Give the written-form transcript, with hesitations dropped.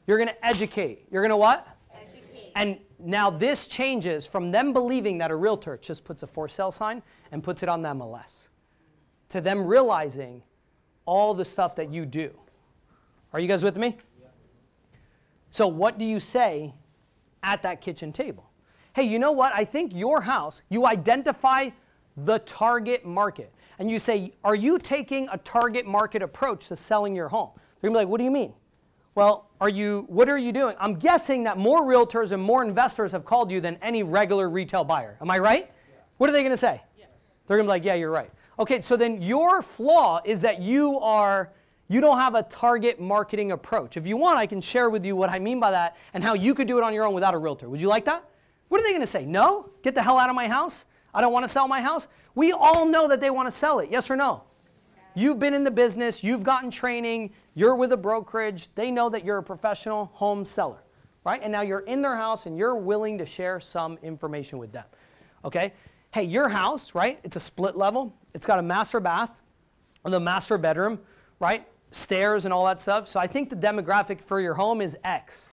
You're going to educate. You're going to what? Educate. And now this changes from them believing that a realtor just puts a for sale sign and puts it on the MLS to them realizing all the stuff that you do. Are you guys with me? Yeah. So what do you say at that kitchen table? Hey, you know what? I think your house, you identify the target market. And you say, are you taking a target market approach to selling your home? They're going to be like, what do you mean? Well, what are you doing? I'm guessing that more realtors and more investors have called you than any regular retail buyer. Am I right? Yeah. What are they going to say? Yeah. They're going to be like, yeah, you're right. Okay, so then your flaw is that you don't have a target marketing approach. If you want, I can share with you what I mean by that and how you could do it on your own without a realtor. Would you like that? What are they going to say? No? Get the hell out of my house? I don't want to sell my house? We all know that they want to sell it. Yes or no? You've been in the business. You've gotten training. You're with a brokerage. They know that you're a professional home seller, right? And now you're in their house and you're willing to share some information with them, okay? Hey, your house, right? It's a split level. It's got a master bath or the master bedroom, right? Stairs and all that stuff. So I think the demographic for your home is X.